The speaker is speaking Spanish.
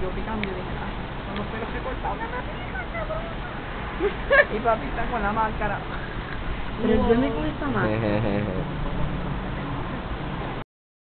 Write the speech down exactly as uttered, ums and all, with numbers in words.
yo picando y yo dije, ah, son los pelos que he cortado, que me pican, cabrón. Y papi está con la máscara. Pero yo me con esta máscara.